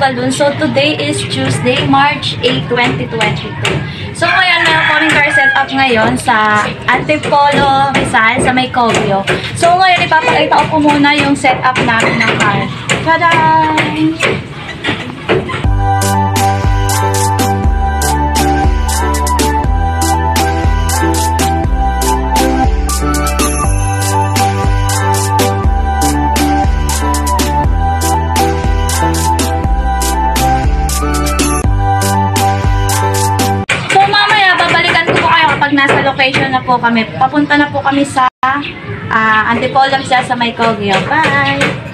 balloon. So, today is Tuesday, March 8, 2022. So, ngayon, meron kaming car setup ngayon sa Antipolo, Rizal, sa may Cogeo. So, ngayon, ipapakita ko muna yung setup namin ng car. Tada! Nasa location na po kami. Papunta na po kami sa Antipolo sa may Cogeo. Bye!